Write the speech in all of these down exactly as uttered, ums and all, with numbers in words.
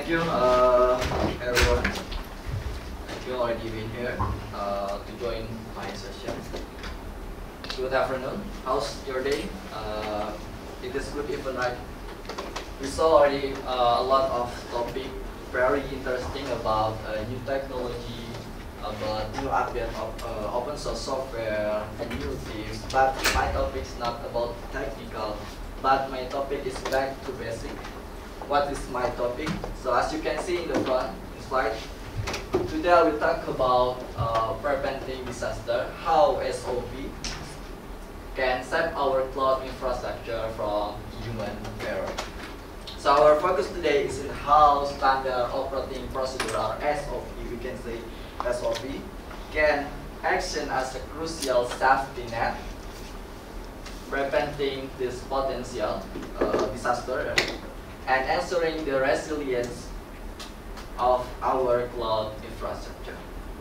Thank you, uh, everyone. Thank you already been here uh, to join my session. Good afternoon. How's your day? Uh, it is good even, right? We saw already uh, a lot of topic, very interesting about uh, new technology, about new update of uh, open source software and new things. But my topic is not about technical, but my topic is back to basic. What is my topic? So as you can see in the front slide, today I will talk about uh, preventing disaster, how S O P can save our cloud infrastructure from human error. So our focus today is in how standard operating procedure, or S O P, we can say S O P, can action as a crucial safety net, preventing this potential uh, disaster and ensuring the resilience of our cloud infrastructure.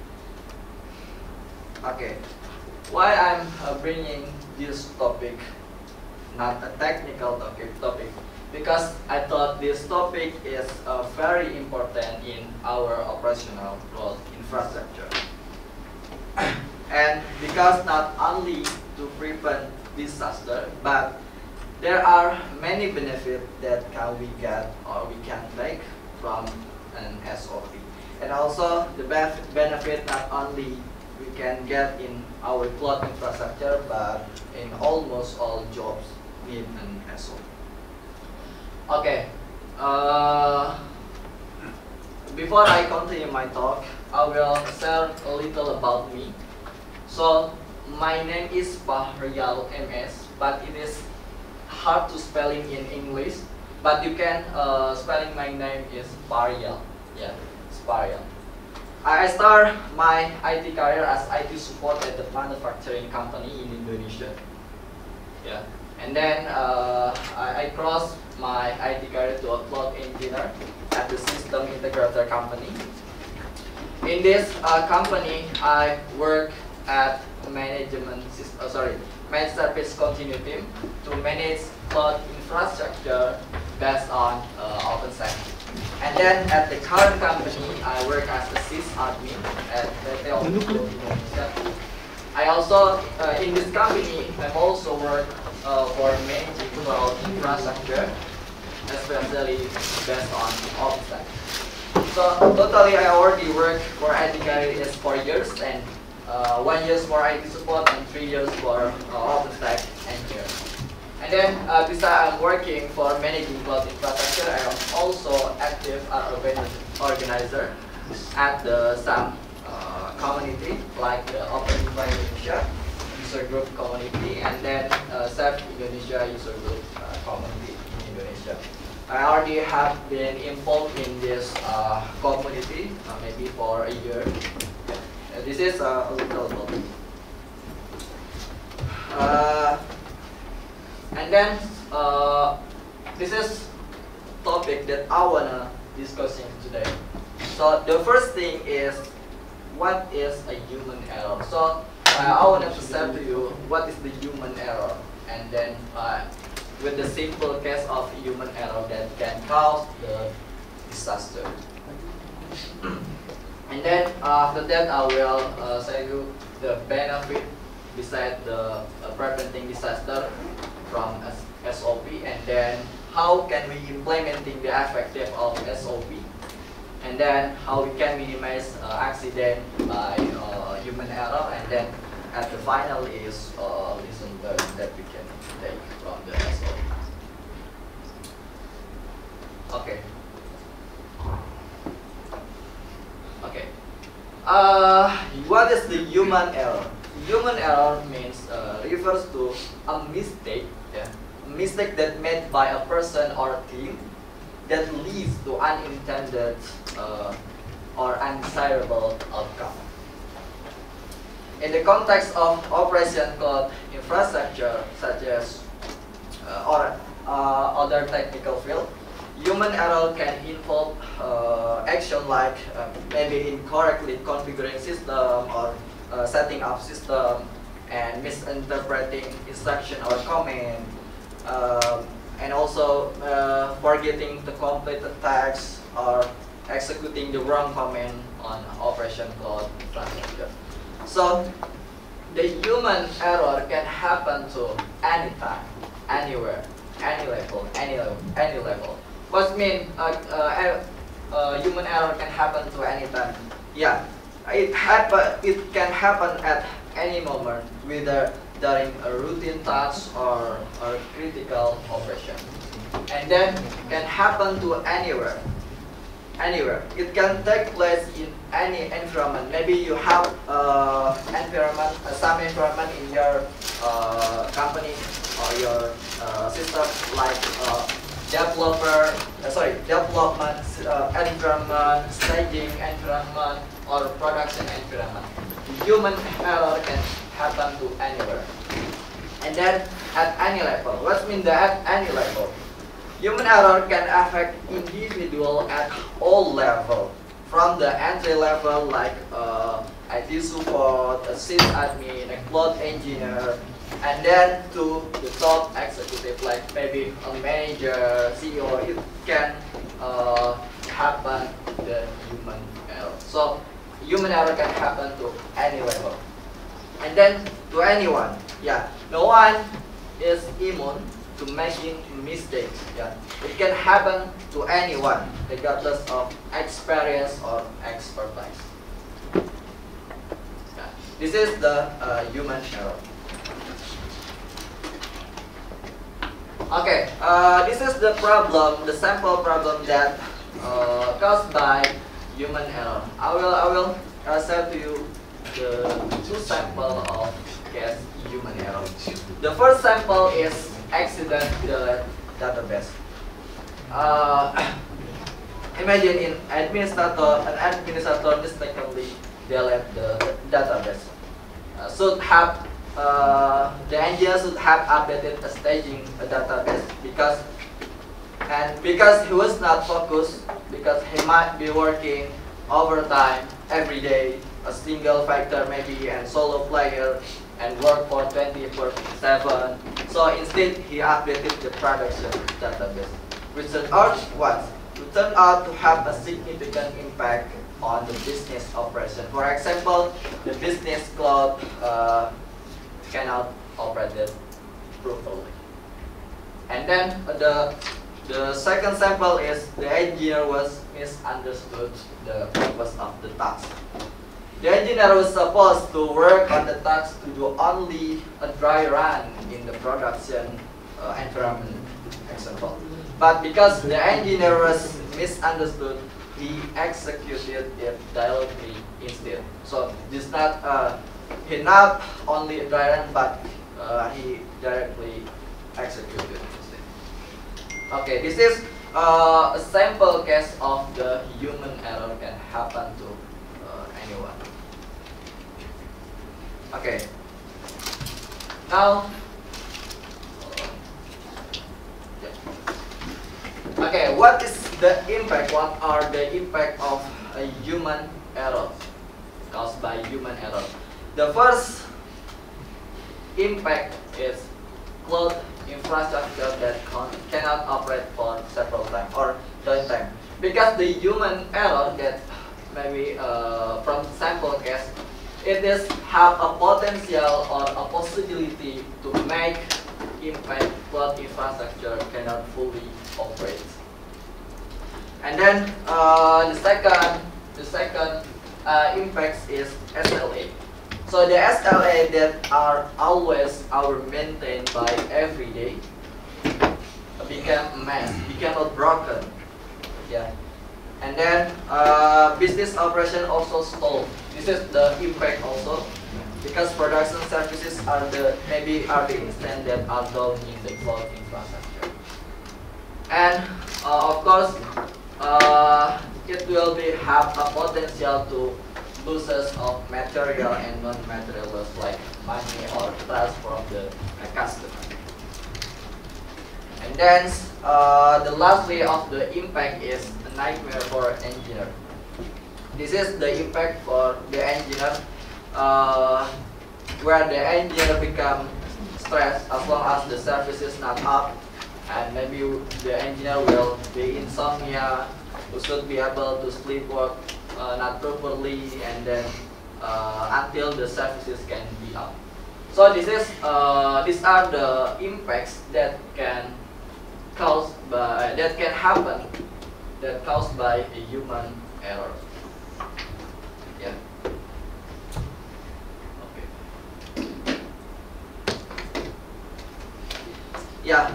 Okay, why I'm uh, bringing this topic, not a technical topic, topic, because I thought this topic is uh, very important in our operational cloud infrastructure. And because not only to prevent disaster, but there are many benefits that can we get or we can take from an S O P. And also the benefit not only we can get in our cloud infrastructure, but in almost all jobs need an S O P. Okay, uh, before I continue my talk, I will share a little about me. So my name is Fahrial M S, but it is hard to spelling in English, but you can uh, spelling my name is Fahrial. Yeah, it's Fahrial. I start my I T career as I T support at the manufacturing company in Indonesia. Yeah, and then uh, I, I crossed my I T career to a cloud engineer at the system integrator company. In this uh, company, I work at management system. Oh, sorry. Managed service continuity to manage cloud infrastructure based on uh, OpenStack. And then at the current company, I work as a sysadmin at P T Indonesia. I also, uh, in this company, I also work uh, for managing cloud infrastructure, especially based on OpenStack. So totally, I already work for I T career is four years and Uh, one year for I T support and three years for uh, OpenStack engineer. And then uh, besides I'm working for managing cloud infrastructure, I am also active as an organizer at the some uh, community like the OpenInfra Indonesia user group community and then uh, Safe Indonesia user group uh, community in Indonesia. I already have been involved in this uh, community uh, maybe for a year. This is uh, a little bit. Uh, and then uh, this is topic that I wanna discussing today. So the first thing is what is a human error. So uh, I wanna to say to you what is the human error, and then uh, with the simple case of human error that can cause the disaster. And then uh, after that, I will uh, say you the benefit beside the uh, preventing disaster from S O P, and then how can we implementing the effective of S O P, and then how we can minimize uh, accident by uh, human error, and then at the final is uh, lesson learned that we can take from the S O P. Okay. Okay. Uh, what is the human error? Human error means uh, refers to a mistake, yeah, a mistake that made by a person or a team that leads to unintended uh, or undesirable outcome. In the context of operation cloud infrastructure, such as uh, or uh, other technical field, human error can involve uh, action like uh, maybe incorrectly configuring system or uh, setting up system and misinterpreting instruction or command, uh, and also uh, forgetting to complete the text or executing the wrong command on operation cloud infrastructure. So the human error can happen to any time, anywhere, any level, any level, any level. What mean uh, uh, uh, human error can happen to any time? Yeah, it happen. It can happen at any moment, whether during a routine task or a critical operation, and then can happen to anywhere. Anywhere. It can take place in any environment. Maybe you have uh, environment, uh, some environment in your uh, company or your uh, system, like uh, developer, uh, sorry, development uh, environment, staging environment, or production environment. Human error can happen to anywhere, and then at any level. What means that at any level? Human error can affect individual at all level, from the entry level like uh, I T support, a sysadmin, a cloud engineer, and then to the top executive like maybe a manager, C E O. It can uh, happen the human error. So human error can happen to any level, and then to anyone. Yeah, no one is immune to making mistakes. Yeah, it can happen to anyone, regardless of experience or expertise. Yeah. This is the uh, human error. Okay, uh, this is the problem, the sample problem that uh, caused by human error. I will, I will uh, share to you the two sample of case human error. The first sample is accident delete database. Uh, imagine in administrator, an administrator mistakenly delete the database. Uh, should have uh, the engineer should have updated a staging a database because and because he was not focused, because he might be working overtime every day, a single factor maybe and solo player, and work for twenty-four seven. So instead, he updated the production database, which turned out what? It turned out to have a significant impact on the business operation. For example, the business cloud uh, cannot operate it properly. And then uh, the the second sample is the engineer was misunderstood the purpose of the task. The engineer was supposed to work on the task to do only a dry run in the production uh, environment, example. But because the engineer was misunderstood, he executed it directly instead. So this not uh, he not only a dry run, but uh, he directly executed it instead. Okay, this is uh, a sample case of the human error can happen to uh, anyone. Okay. Now, okay, what is the impact? What are the impact of a human error caused by human error? The first impact is cloud infrastructure that cannot operate for several times or downtime, because the human error that maybe uh, from sample case, it is have a potential or a possibility to make impact cloud infrastructure cannot fully operate. And then uh, the second the second uh, impact is S L A. So the S L A that are always our maintained by every day become a mess, become a broken. Yeah. And then uh, business operation also stalled. This is the impact also, because production services are the maybe are the instance that are down in the cloud infrastructure. And uh, of course, uh, it will be have a potential to losses of material and non-material loss like money or trust from the uh, customer. And then uh, the lastly of the impact is a nightmare for an engineer. This is the impact for the engineer, uh, where the engineer become stressed as long as the service is not up, and maybe the engineer will be insomnia, who should be able to sleepwalk uh, not properly, and then uh, until the services can be up. So this is uh, these are the impacts that can cause by that can happen that caused by a human error. Yeah. Okay. Yeah.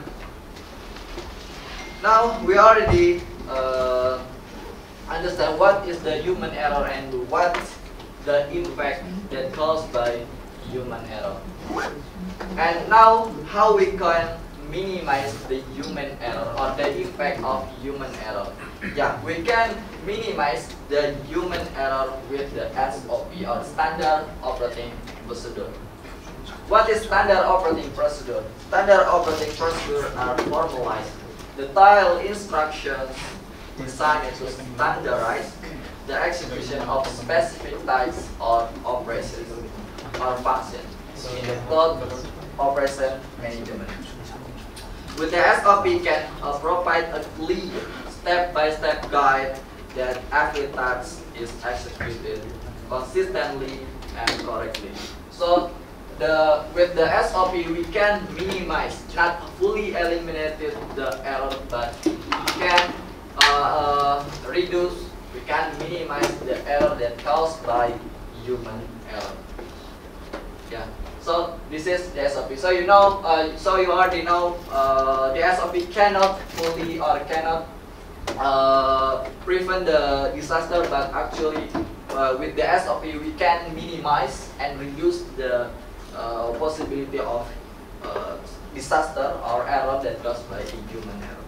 Now we already uh, understand what is the human error and what the impact that caused by human error. And now how we can minimize the human error or the impact of human error. Yeah, we can minimize the human error with the S O P or standard operating procedure. What is standard operating procedure? Standard operating procedure are formalized. The tile instructions designed to standardize the execution of specific types or operations or functions in the cloud operation management. With the S O P can uh, provide a clear step-by-step guide that every task is executed consistently and correctly. So the with the S O P we can minimize, not fully eliminate the error, but we can uh, uh, reduce, we can minimize the error that caused by human error. Yeah. So this is the S O P. So you know, uh, so you already know uh, the S O P cannot fully or cannot uh, prevent the disaster, but actually uh, with the S O P we can minimize and reduce the uh, possibility of uh, disaster or error that caused by a human error.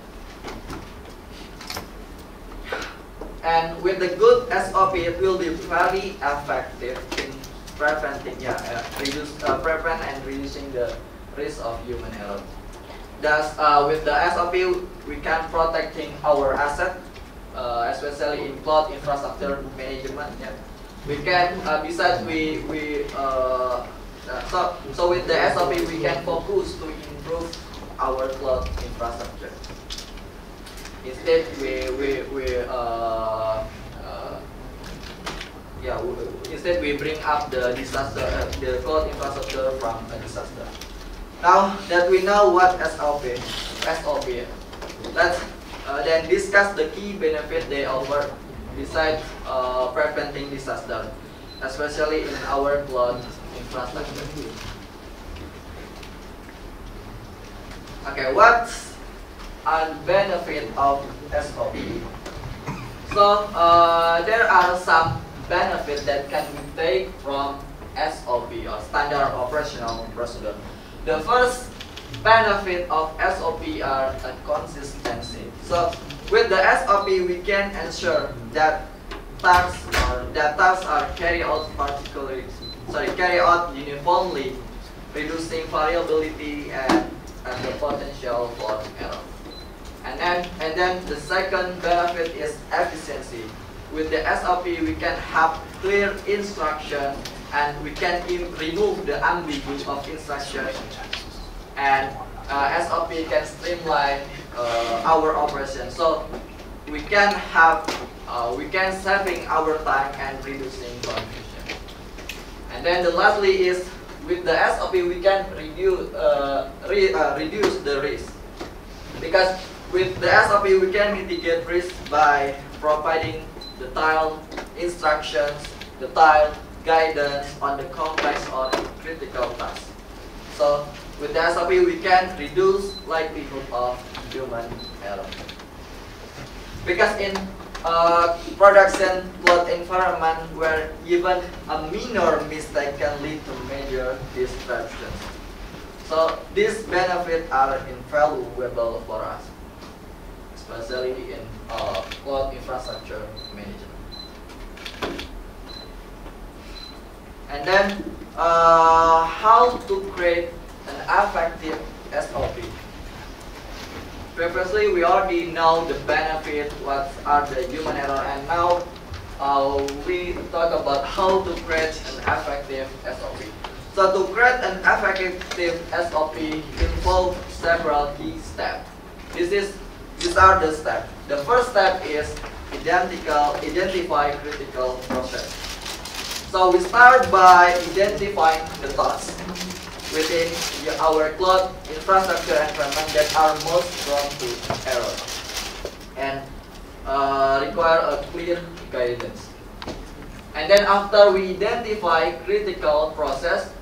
And with the good S O P, it will be very effective in preventing, yeah, uh, reduce, uh, prevent and reducing the risk of human error. Thus, uh, with the S O P, we can protecting our asset, uh, especially in cloud infrastructure management. Yeah, we can. Uh, besides, we we uh, uh, so so with the S O P, we can focus to improve our cloud infrastructure. Instead, we we we uh, uh, yeah, we, instead we bring up the disaster, uh, the cloud infrastructure from a disaster. Now that we know what S O P, S O P, let's uh, then discuss the key benefit they offer besides uh, preventing disaster, especially in our cloud infrastructure. Okay, what's a benefit of S O P? So uh, there are some benefits that can we take from S O P or standard operational procedure. The first benefit of S O P are a consistency. So with the S O P we can ensure that tasks or that tasks are carried out particularly sorry carried out uniformly, reducing variability and, and the potential for error. And then and then the second benefit is efficiency. With the S O P we can have clear instruction and we can remove the ambiguity of instruction, and uh, S O P can streamline uh, our operation. So we can have uh, we can saving our time and reducing confusion. And then the lastly is with the S O P we can reduce uh, re, uh, reduce the risk, because with the S O P we can mitigate risk by providing the tile instructions, the tile guidance on the complex or critical tasks. So with the S O P we can reduce likelihood of human error. Because in uh, production cloud environment where even a minor mistake can lead to major disruptions. So these benefits are invaluable for us, especially in uh, cloud infrastructure management. And then, uh, how to create an effective S O P. Previously, we already know the benefit, what are the human error, and now uh, we talk about how to create an effective S O P. So to create an effective S O P involves several key steps. This is These are the steps. The first step is identical, identify critical process. So we start by identifying the thoughts within the, our cloud infrastructure environment that are most prone to error and uh, require a clear guidance. And then after we identify critical process,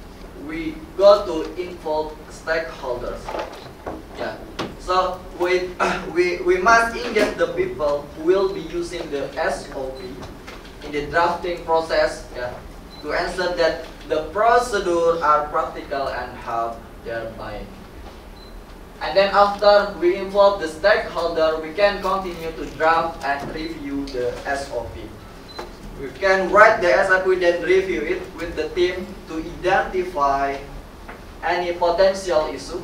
we go to involve stakeholders. Yeah. So we, we, we must engage the people who will be using the S O P in the drafting process, yeah, to ensure that the procedure are practical and have their buy-in. And then after we involve the stakeholder, we can continue to draft and review the S O P. We can write the S O P, then review it with the team to identify any potential issue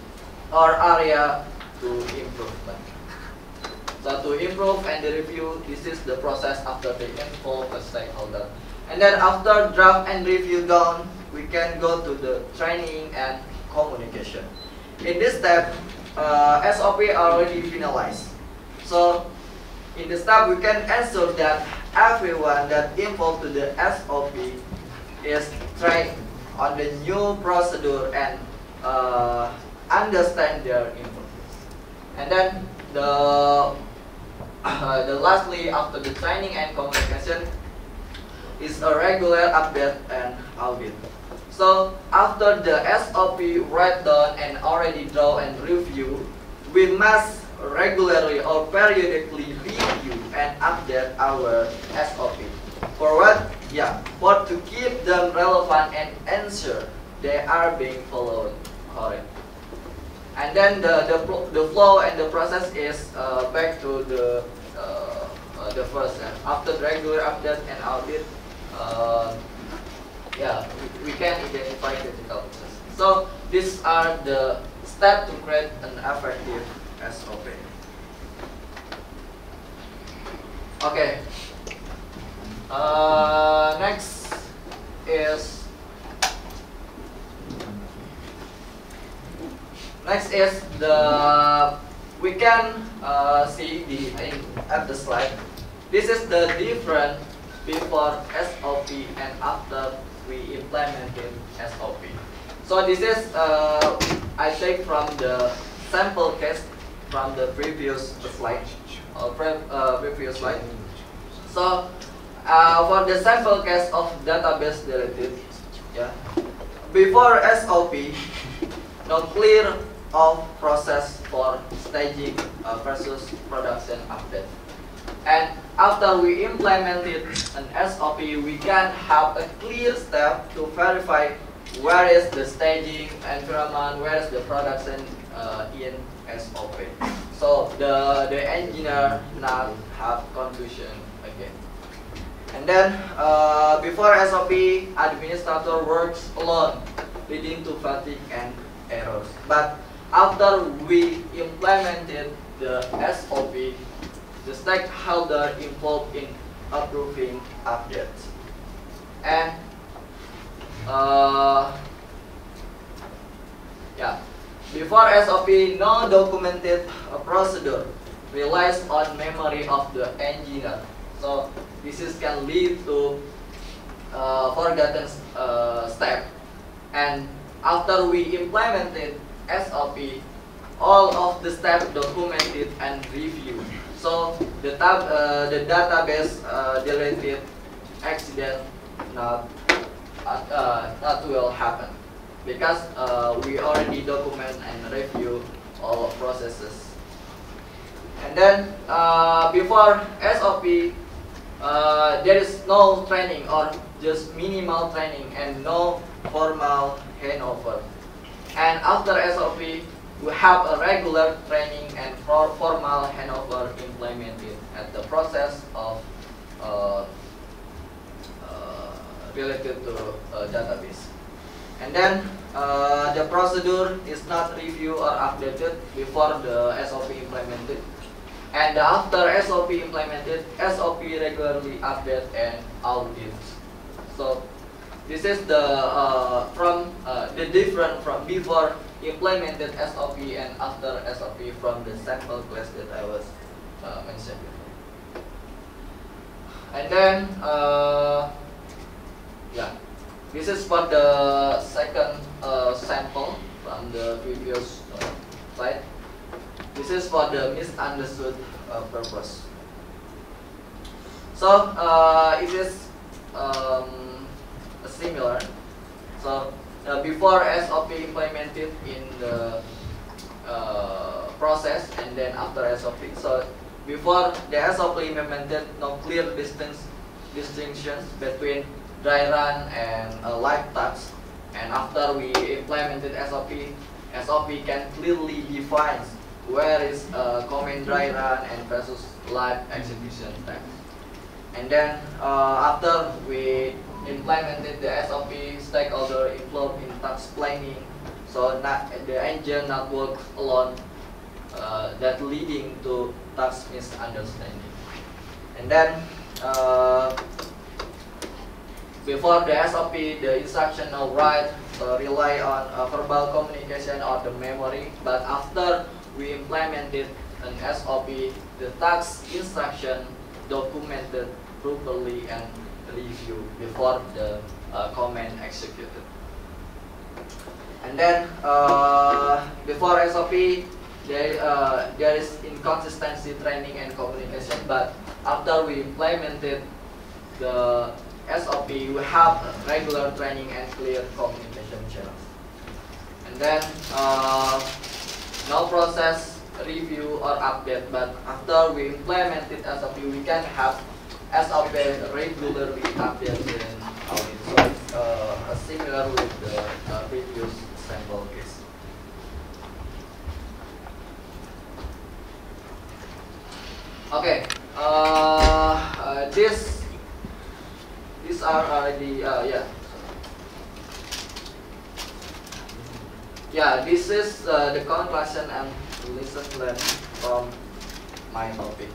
or area to improvement. So to improve and review, this is the process after they involve a stakeholder. And then after draft and review done, we can go to the training and communication. In this step, uh, S O P already finalized. So in this step, we can ensure that everyone that involved to the S O P is trained on the new procedure and uh, understand their importance. And then the Uh, the lastly, after the training and communication, is a regular update and audit. So after the S O P write down and already draw and review, we must regularly or periodically review and update our S O P. For what? Yeah, for to keep them relevant and ensure they are being followed correct. And then the, the, the flow and the process is uh, back to the uh, uh, the first step. After the regular update and audit, uh, yeah, we, we can identify critical process. So these are the steps to create an effective S O P. Okay. Uh, next is Next is the we can uh, see the at the slide. This is the difference before S O P and after we implemented S O P. So this is uh, I take from the sample case from the previous slide or pre uh, previous slide. So uh, for the sample case of database deleted, yeah, before S O P, no clear of process for staging uh, versus production update. And after we implemented an S O P, we can have a clear step to verify where is the staging environment, where is the production uh, in S O P. So the, the engineer not have confusion again. And then uh, before S O P, administrator works alone, leading to fatigue and errors. But after we implemented the S O P, the stakeholder involved in approving updates. And uh, yeah, before S O P, no documented uh, procedure relies on memory of the engineer. So this is can lead to uh, forgotten uh, step. And after we implemented S O P, all of the steps documented and reviewed. So the tab, uh, the database uh, deleted accident not uh, not will happen because uh, we already document and review all processes. And then uh, before S O P, uh, there is no training or just minimal training and no formal handover. And after S O P, we have a regular training and for formal handover implemented at the process of uh, uh, related to uh, database. And then uh, the procedure is not reviewed or updated before the S O P implemented. And after S O P implemented, S O P regularly update and audit. So this is the uh, from uh, the different from before implemented S O P and after S O P from the sample class that I was uh, mentioned before. And then uh, yeah, this is for the second uh, sample from the previous uh, slide. This is for the misunderstood uh, purpose. So uh, it is um, similar. So uh, before S O P implemented in the uh, process, and then after S O P. So before the S O P implemented, no clear distance distinctions between dry run and uh, live task. And after we implemented S O P, S O P can clearly define where is uh, common dry run and versus live execution task. And then uh, after we implemented the S O P, stakeholder involved in task planning, so not the engine not work alone, uh, that leading to task misunderstanding. And then uh, before the S O P, the instructional write uh, rely on uh, verbal communication or the memory, but after we implemented an S O P, the task instruction documented properly and reviewed before the uh, command executed. And then uh, before S O P, there uh, there is inconsistency training and communication, but after we implemented the S O P, we have regular training and clear communication channels. And then uh, no process review or update, but after we implemented S O P, we can have S O P regularly updated in audit. So it's uh, similar with the uh, previous sample case. Okay, uh, uh, this these are uh, the uh, yeah. Yeah, this is uh, the conclusion and lesson learned from my topic.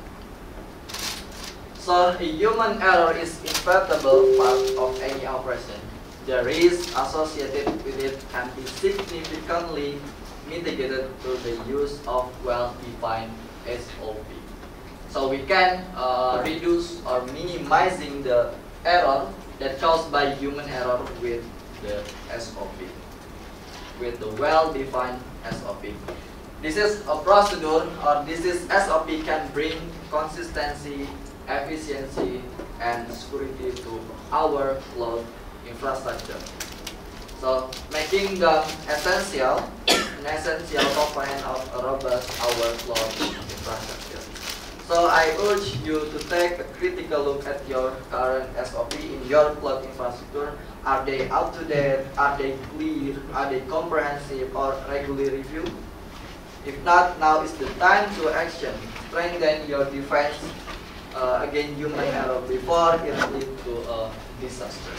So, human error is inevitable part of any operation. The risk associated with it can be significantly mitigated through the use of well-defined S O P. So we can uh, reduce or minimizing the error that caused by human error with the S O P. With the well-defined S O P. This is a procedure, or this is S O P can bring consistency, efficiency, and security to our cloud infrastructure. So making them essential, an essential component of a robust our cloud infrastructure. So I urge you to take a critical look at your current S O P in your cloud infrastructure. Are they up to date? Are they clear? Are they comprehensive or regularly reviewed? If not, now is the time to action. Strengthen your defense uh, against human error before it leads to a disaster.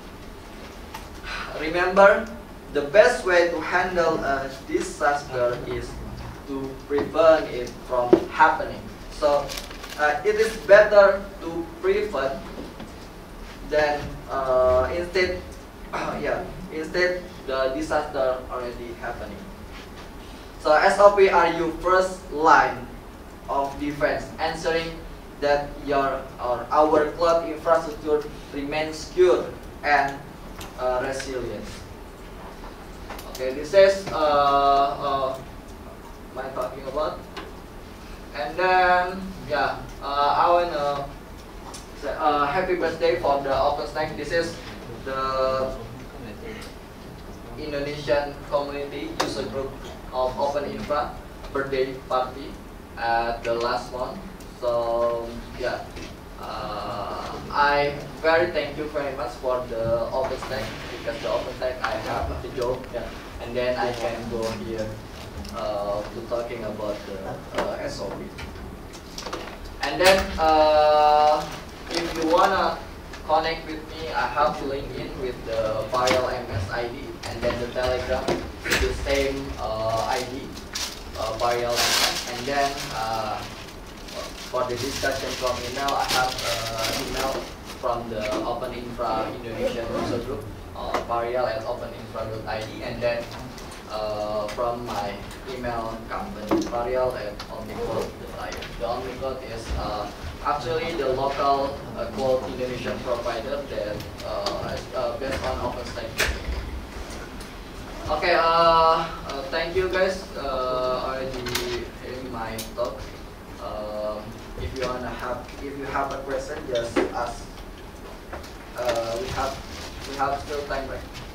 Remember, the best way to handle a disaster is to prevent it from happening. So uh, it is better to prevent than uh, instead, uh, yeah, instead the disaster already happening. So S O P are your first line of defense, ensuring that your or our cloud infrastructure remains secure and uh, resilient. Okay, this is uh, uh, my talking about. And then, yeah, uh, I wanna say uh, happy birthday for the OpenStack. This is the Indonesian community user group of Open Infra birthday party at the last month. So, yeah, uh, I very thank you very much for the OpenStack, because the OpenStack I have the job, yeah, and then I can go here. Uh, to talking about the uh, S O P. And then uh, if you wanna connect with me, I have LinkedIn with the Varial M S I D, and then the Telegram with the same uh, I D, uh, Varial M S. And then uh, for the discussion from email, I have uh, email from the Open Infra Indonesia user group, uh, Varial at openinfra dot I D, and then Uh, from my email company, Varial at omnicode dot I O. The omnicode is uh, actually the local uh, quality Indonesian provider that uh, is, uh, based on OpenStack. Okay, uh, uh, thank you guys uh, already hearing my talk. Um, if you wanna have, if you have a question, just ask. Uh, we have we have still time, right?